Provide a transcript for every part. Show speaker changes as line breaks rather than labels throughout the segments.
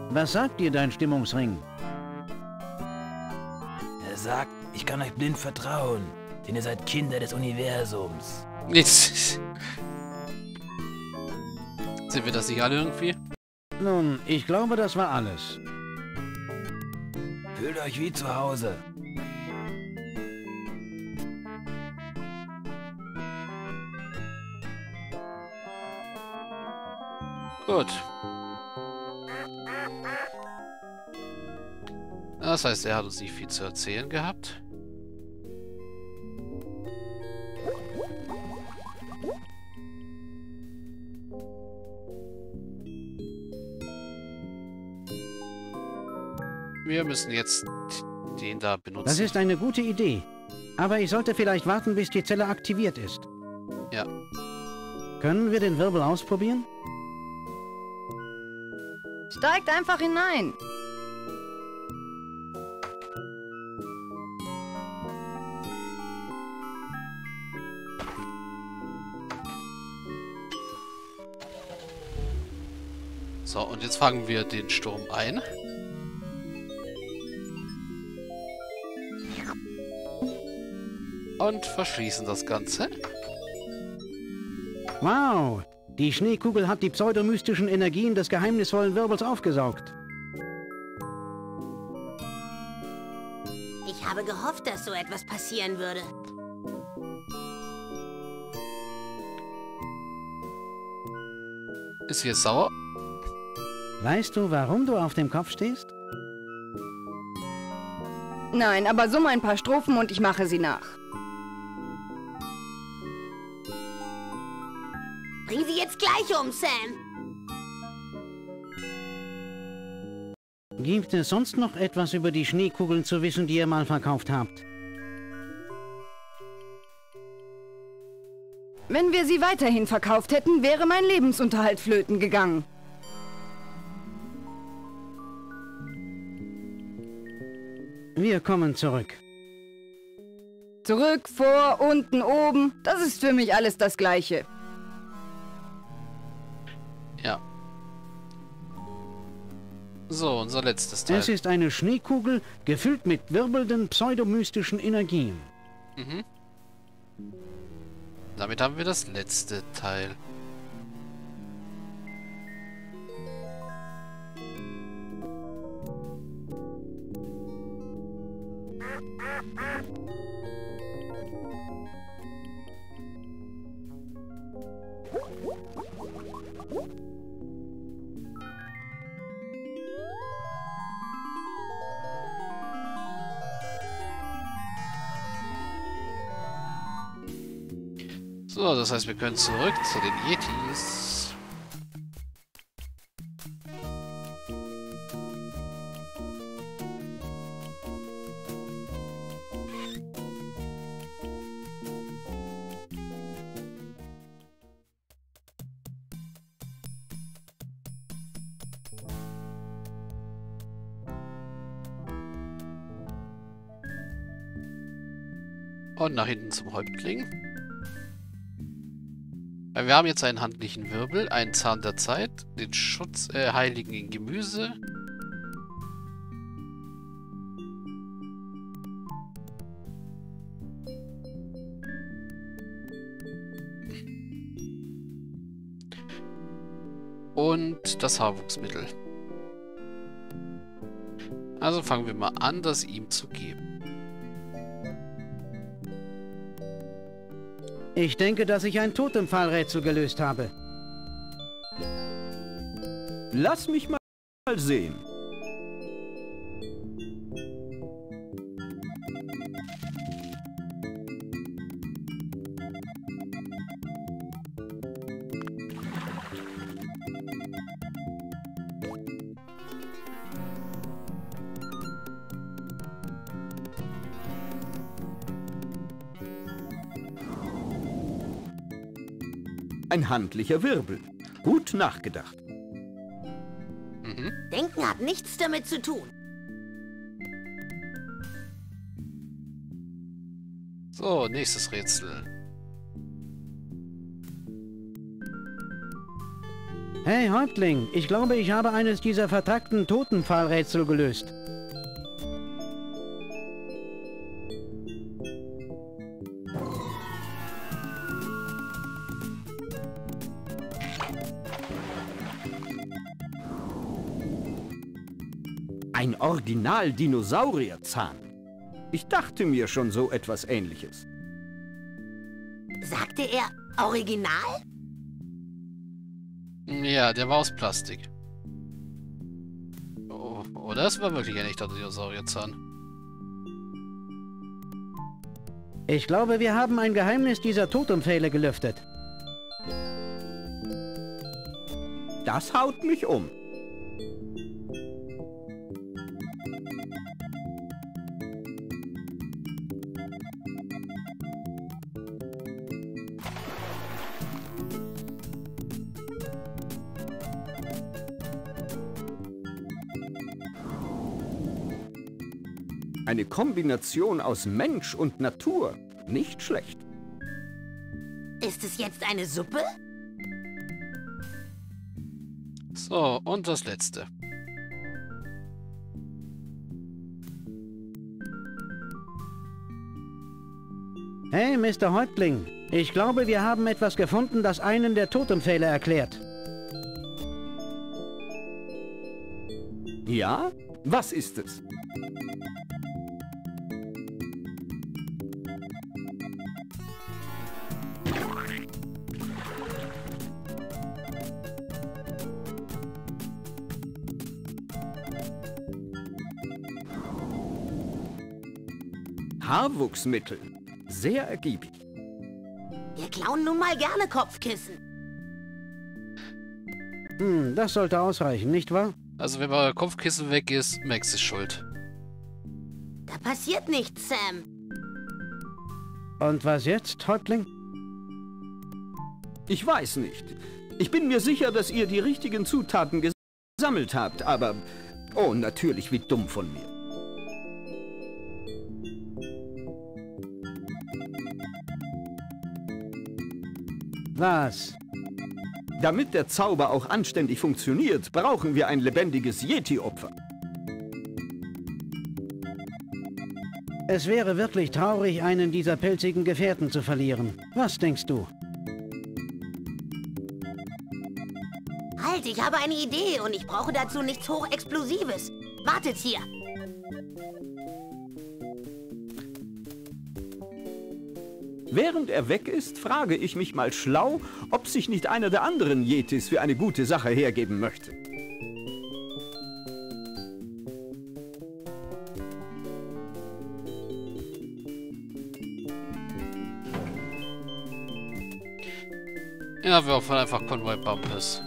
Was sagt dir dein Stimmungsring?
Er sagt, ich kann euch blind vertrauen, denn ihr seid Kinder des Universums.
Jetzt. Sind wir das nicht alle irgendwie?
Nun, ich glaube, das war alles.
Fühlt euch wie zu Hause.
Gut. Das heißt, er hat uns nicht viel zu erzählen gehabt. Wir müssen jetzt den da benutzen.
Das ist eine gute Idee. Aber ich sollte vielleicht warten, bis die Zelle aktiviert ist.
Ja.
Können wir den Wirbel ausprobieren?
Steigt einfach hinein.
So, und jetzt fangen wir den Sturm ein. Und verschließen das Ganze.
Wow! Die Schneekugel hat die pseudomystischen Energien des geheimnisvollen Wirbels aufgesaugt.
Ich habe gehofft, dass so etwas passieren würde.
Ist sie jetzt sauer?
Weißt du, warum du auf dem Kopf stehst?
Nein, aber summ ein paar Strophen und ich mache sie nach.
Bring sie jetzt gleich um, Sam.
Gibt es sonst noch etwas über die Schneekugeln zu wissen, die ihr mal verkauft habt?
Wenn wir sie weiterhin verkauft hätten, wäre mein Lebensunterhalt flöten gegangen.
Wir kommen zurück.
Zurück, vor, unten, oben. Das ist für mich alles das Gleiche.
Ja. So, unser letztes Teil.
Es ist eine Schneekugel, gefüllt mit wirbelnden pseudomystischen Energien.
Mhm. Damit haben wir das letzte Teil. So, das heißt, wir können zurück zu den Yetis. Und nach hinten zum Häuptling. Wir haben jetzt einen handlichen Wirbel, einen Zahn der Zeit, den Schutz Heiligen in Gemüse. Und das Haarwuchsmittel. Also fangen wir mal an, das ihm zu geben.
Ich denke, dass ich ein Totempfahlrätsel gelöst habe.
Lass mich mal sehen. Ein handlicher Wirbel. Gut nachgedacht.
Mhm.
Denken hat nichts damit zu tun.
So, nächstes Rätsel.
Hey, Häuptling, ich glaube, ich habe eines dieser vertrackten Totenpfahlrätsel gelöst.
Ein Original-Dinosaurierzahn. Ich dachte mir schon so etwas Ähnliches.
Sagte er Original?
Ja, der war aus Plastik. Oh, oder? Es war wirklich ein echter Dinosaurierzahn.
Ich glaube, wir haben ein Geheimnis dieser Totempfähle gelüftet.
Das haut mich um. Eine Kombination aus Mensch und Natur. Nicht schlecht.
Ist es jetzt eine Suppe?
So, und das letzte.
Hey, Mr. Häuptling, ich glaube, wir haben etwas gefunden, das einen der Totempfähle erklärt.
Ja? Was ist es? Haarwuchsmittel. Sehr ergiebig.
Wir klauen nun mal gerne Kopfkissen.
Das sollte ausreichen, nicht wahr?
Also wenn euer Kopfkissen weg ist, Max ist schuld.
Da passiert nichts, Sam.
Und was jetzt, Häuptling?
Ich weiß nicht. Ich bin mir sicher, dass ihr die richtigen Zutaten gesammelt habt, aber... Oh, natürlich, wie dumm von mir.
Was?
Damit der Zauber auch anständig funktioniert, brauchen wir ein lebendiges Yeti-Opfer.
Es wäre wirklich traurig, einen dieser pelzigen Gefährten zu verlieren. Was denkst du?
Halt, ich habe eine Idee und ich brauche dazu nichts Hochexplosives. Wartet hier.
Während er weg ist, frage ich mich mal schlau, ob sich nicht einer der anderen Yetis für eine gute Sache hergeben möchte.
Ja, wir hoffen einfach Convoy Bumpus.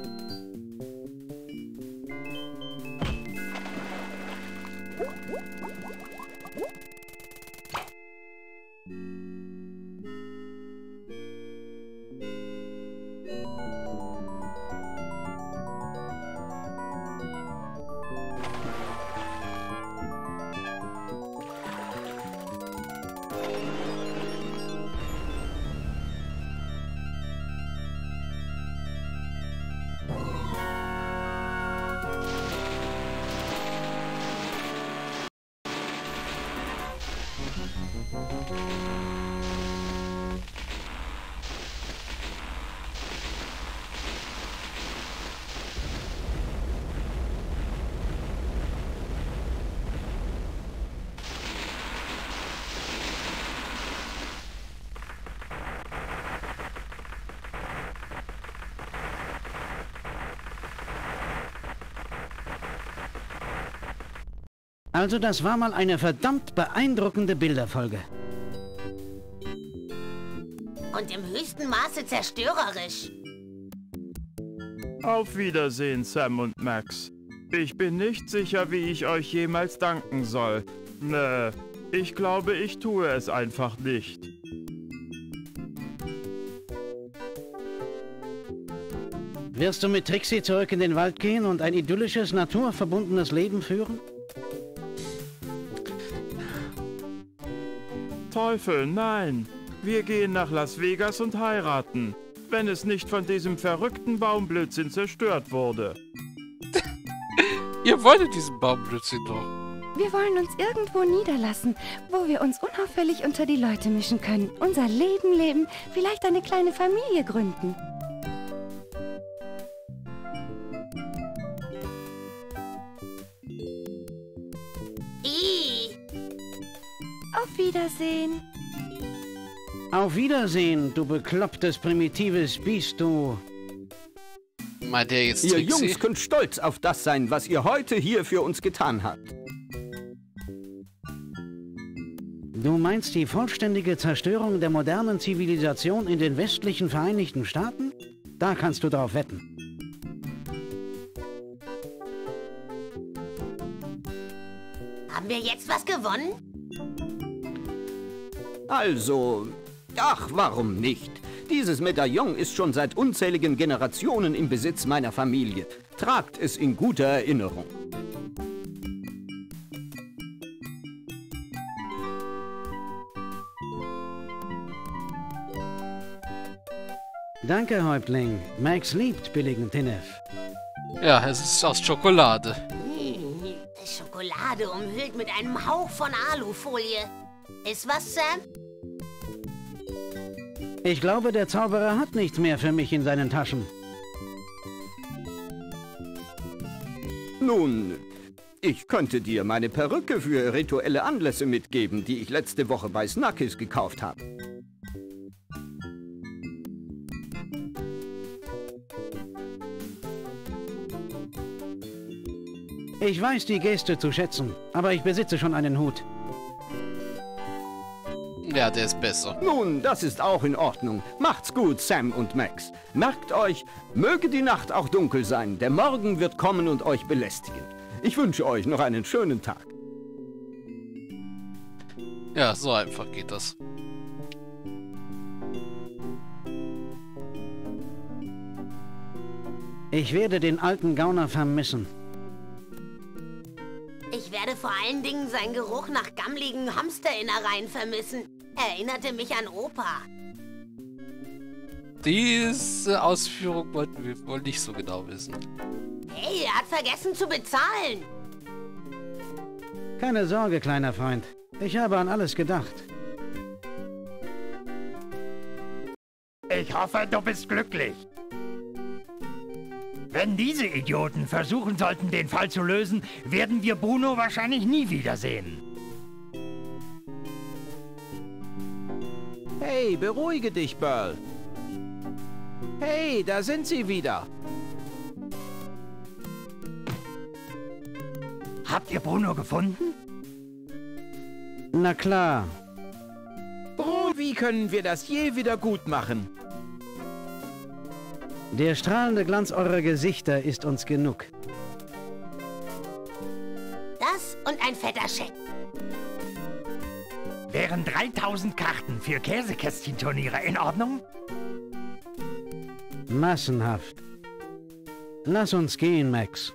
Also das war mal eine verdammt beeindruckende Bilderfolge.
Und im höchsten Maße zerstörerisch.
Auf Wiedersehen, Sam und Max. Ich bin nicht sicher, wie ich euch jemals danken soll. Ich glaube, ich tue es einfach nicht.
Wirst du mit Trixie zurück in den Wald gehen und ein idyllisches, naturverbundenes Leben führen?
Teufel, nein. Wir gehen nach Las Vegas und heiraten. wenn es nicht von diesem verrückten Baumblödsinn zerstört wurde.
Ihr wolltet diesen Baumblödsinn doch.
Wir wollen uns irgendwo niederlassen, wo wir uns unauffällig unter die Leute mischen können, unser Leben leben, vielleicht eine kleine Familie gründen. Auf Wiedersehen.
Auf Wiedersehen, du beklopptes, primitives Biest, du.
Meint der jetzt
Ihr
Trixie?
Jungs könnt stolz auf das sein, was ihr heute hier für uns getan habt.
Du meinst die vollständige Zerstörung der modernen Zivilisation in den westlichen Vereinigten Staaten? Da kannst du drauf wetten.
Haben wir jetzt was gewonnen?
Also, ach, warum nicht? Dieses Medaillon ist schon seit unzähligen Generationen im Besitz meiner Familie. Tragt es in guter Erinnerung.
Danke, Häuptling. Max liebt billigen Tinnef.
Ja, es ist aus Schokolade.
Schokolade umhüllt mit einem Hauch von Alufolie. Ist was, Sam?
Ich glaube, der Zauberer hat nichts mehr für mich in seinen Taschen.
Nun, ich könnte dir meine Perücke für rituelle Anlässe mitgeben, die ich letzte Woche bei Snuckis gekauft habe.
Ich weiß die Geste zu schätzen, aber ich besitze schon einen Hut.
Ja, der ist besser.
Nun, das ist auch in Ordnung. Macht's gut, Sam und Max. Merkt euch, möge die Nacht auch dunkel sein. Der Morgen wird kommen und euch belästigen. Ich wünsche euch noch einen schönen Tag.
Ja, so einfach geht das.
Ich werde den alten Gauner vermissen.
Ich werde vor allen Dingen seinen Geruch nach gammligen Hamsterinnereien vermissen. Erinnerte mich an Opa.
Diese Ausführung wollten wir wohl nicht so genau wissen.
Hey, er hat vergessen zu bezahlen.
Keine Sorge, kleiner Freund. Ich habe an alles gedacht.
Ich hoffe, du bist glücklich. Wenn diese Idioten versuchen sollten, den Fall zu lösen, werden wir Bruno wahrscheinlich nie wiedersehen.
Hey, beruhige dich, Burl. Hey, da sind sie wieder.
Habt ihr Bruno gefunden?
Na klar.
Oh, wie können wir das je wieder gut machen?
Der strahlende Glanz eurer Gesichter ist uns genug.
Das und ein fetter Scheck.
Wären 3000 Karten für Käsekästchen-Turniere in Ordnung?
Massenhaft. Lass uns gehen, Max.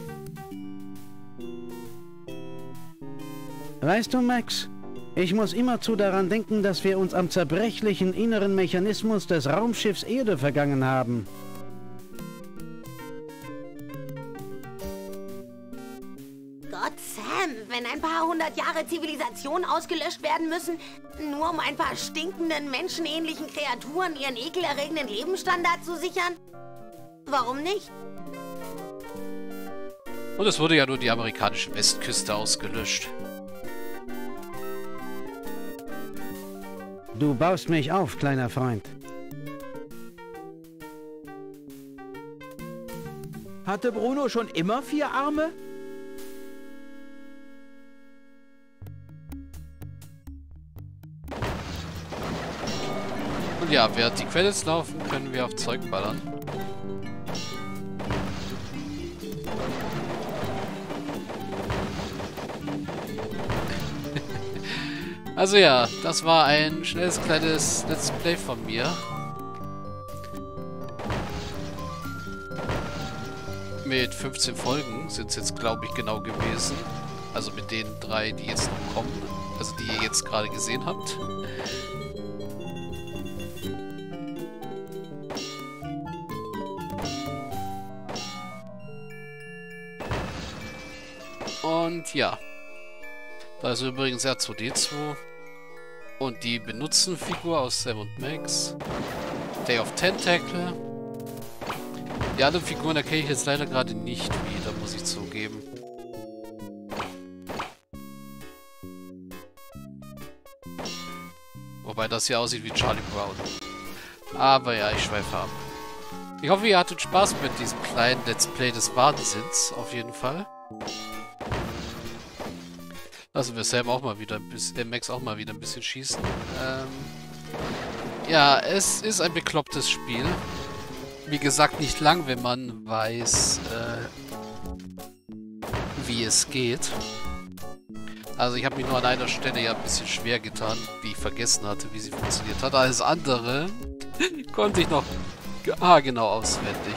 Weißt du, Max, ich muss immerzu daran denken, dass wir uns am zerbrechlichen inneren Mechanismus des Raumschiffs Erde vergangen haben.
Gott, Sam, wenn ein paar hundert Jahre Zivilisation ausgelöscht werden müssen, nur um ein paar stinkenden, menschenähnlichen Kreaturen ihren ekelerregenden Lebensstandard zu sichern? Warum nicht?
Und es wurde ja nur die amerikanische Westküste ausgelöscht.
Du baust mich auf, kleiner Freund.
Hatte Bruno schon immer 4 Arme?
Und ja, während die Credits laufen, können wir auf Zeug ballern. Also ja, das war ein schnelles kleines Let's Play von mir. Mit 15 Folgen sind es jetzt, glaube ich, genau gewesen. Also mit den 3, die jetzt noch kommen. Also die ihr jetzt gerade gesehen habt. Und ja. Da ist übrigens R2D2. Und die Benutzen-Figur aus Sam und Max. Day of Tentacle. Die anderen Figuren erkenne ich jetzt leider gerade nicht wieder, muss ich zugeben. Wobei das hier aussieht wie Charlie Brown. Aber ja, ich schweife ab. Ich hoffe, ihr hattet Spaß mit diesem kleinen Let's Play des Wahnsinns, auf jeden Fall. Lassen wir Sam auch mal wieder ein bisschen, Max auch mal wieder ein bisschen schießen. Ja, es ist ein beklopptes Spiel. Wie gesagt, nicht lang, wenn man weiß, wie es geht. Also ich habe mich nur an einer Stelle ja ein bisschen schwer getan, die ich vergessen hatte, wie sie funktioniert hat. Alles andere konnte ich noch genau auswendig.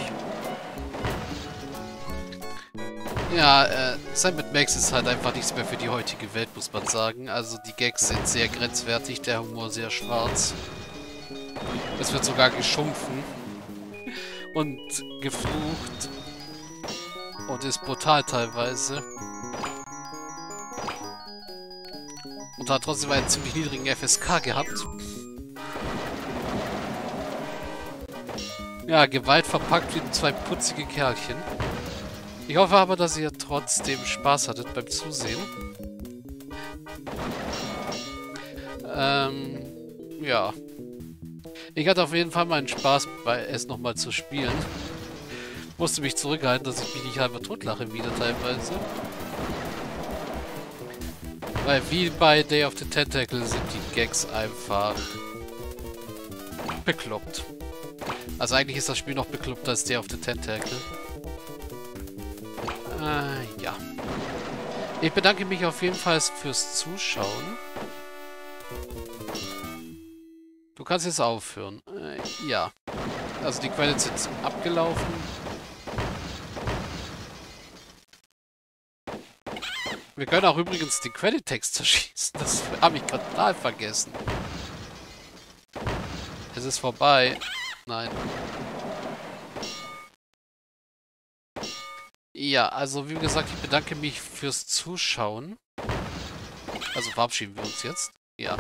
Ja, Sam mit Max ist halt einfach nichts mehr für die heutige Welt, muss man sagen. Also die Gags sind sehr grenzwertig, der Humor sehr schwarz. Es wird sogar geschumpfen und geflucht und ist brutal teilweise. Und hat trotzdem einen ziemlich niedrigen FSK gehabt. Ja, Gewalt verpackt wie zwei putzige Kerlchen. Ich hoffe aber, dass ihr trotzdem Spaß hattet beim Zusehen. Ja. Ich hatte auf jeden Fall meinen Spaß, es nochmal zu spielen. Musste mich zurückhalten, dass ich mich nicht halber totlache wieder teilweise. Weil wie bei Day of the Tentacle sind die Gags einfach bekloppt. Also eigentlich ist das Spiel noch bekloppter als Day of the Tentacle. Ja. Ich bedanke mich auf jeden Fall fürs Zuschauen. Du kannst jetzt aufhören. Ja. Also die Credits sind abgelaufen. Wir können auch übrigens den Credit-Text zerschießen. Das habe ich total vergessen. Es ist vorbei. Nein. Ja, also wie gesagt, ich bedanke mich fürs Zuschauen. Also verabschieden wir uns jetzt. Ja.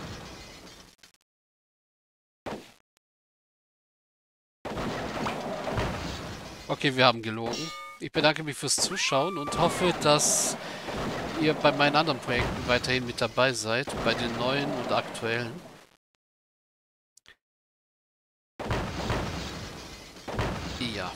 Okay, wir haben gelogen. Ich bedanke mich fürs Zuschauen und hoffe, dass ihr bei meinen anderen Projekten weiterhin mit dabei seid, bei den neuen und aktuellen. Ja.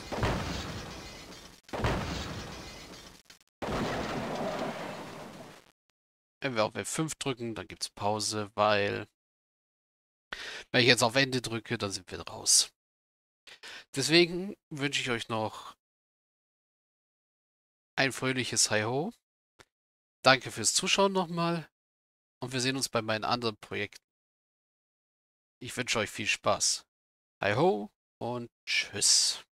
Wenn wir auf F5 drücken, dann gibt es Pause, weil wenn ich jetzt auf Ende drücke, dann sind wir raus. Deswegen wünsche ich euch noch ein fröhliches Hi-Ho. Danke fürs Zuschauen nochmal und wir sehen uns bei meinen anderen Projekten. Ich wünsche euch viel Spaß. Hi-Ho und tschüss.